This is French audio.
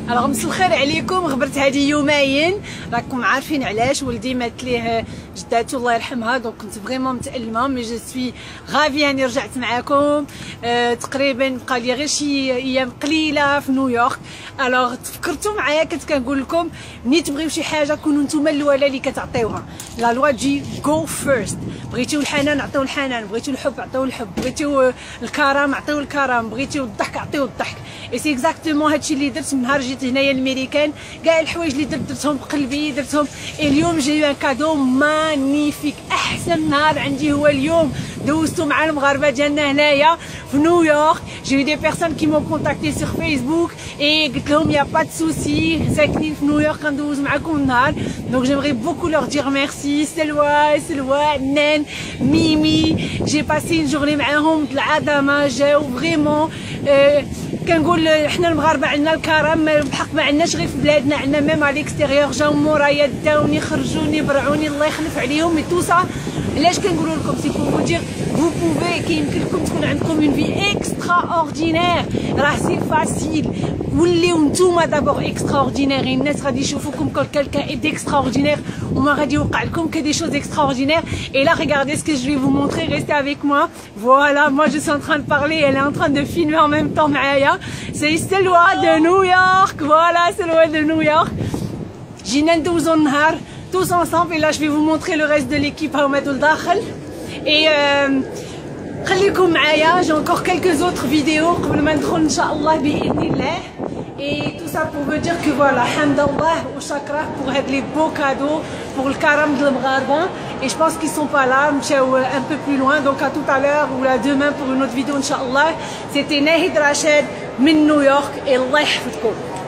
الوغ مساء الخير عليكم. غبرت هذه يومين، راكم عارفين علاش. ولدي مات ليه جداتو الله يرحمها، دونك كنت فريمون متألمه، مي جو سوي غافي اني رجعت معاكم. تقريبا بقى لي غير شي ايام قليله في نيويورك. الوغ تفكرتوا معايا، كنت كنقول لكم ملي تبغيو شي حاجه كونوا نتوما الاولى اللي كتعطيوها. لا لوا تجي جو فيرست. بغيتيو الحنان عطيو الحنان، بغيتيو الحب عطيو الحب، بغيتيو الكرم عطيو الكرم، بغيتيو الضحك عطيو الضحك. اي سي اكزاكتومون هادشي اللي درت من نهار جيت هنايا الميريكان. كاع الحوايج اللي درتهم بقلبي درتهم. اليوم جاي ان كادو مانيفيك، احسن نهار عندي هو اليوم دوزتو مع المغاربه ديالنا هنايا في نيويورك. جي دي بيرسون كي مون كونتاكتي سور فيسبوك اي قلت لهم يا با دو سوسي، ساكنين في نيويورك غندوز معاكم النهار. دونك جيمري بوكو لور دير ميرسي. سلوى نان ميمي، جي باسي اون جورني معاهم العظمه، جاو فريمون. كنقول حنا المغاربه عندنا الكرم بحق، ما عندناش غير في بلادنا، عندنا ميم على ليكستيريور. جاو مورايا داوني خرجوني برعوني، الله يخلف عليهم. مي تو سا علاش كنقولوا لكم سي بور دير vous pouvez كيمكن لكم تكون عندكم اون في اكسترا اوردينير. راه سي فاسيل، وليو نتوما دابور اكسترا اوردينير. الناس غادي يشوفوكم كل كالكان اي ديكسترا اوردينير وما غادي يوقع لكم كدي شوز اكسترا اوردينير. Et là regardez ce que je vais vous montrer, restez avec moi. Voilà, moi je suis en train de parler, elle est en train de filmer en même temps معايا. C'est Selwa de New York. Voilà, Selwa de New York. جينا ندوزو النهار tous ensemble. Et là je vais vous montrer le reste de l'équipe هما لداخل. Et خليكم معايا، j'ai encore quelques autres vidéos قبل ما ندخل ان شاء الله باذن الله. Et tout ça pour vous dire que voilà, hamdallah ou chakra pour les beaux cadeaux, pour le karam de المغاربه. Et je pense qu'ils sont pas là, مشاو un peu plus loin. Donc à tout à l'heure ou à demain pour une autre vidéo ان شاء الله. C'était Nahid Rachid من نيويورك، الله يحفظكم.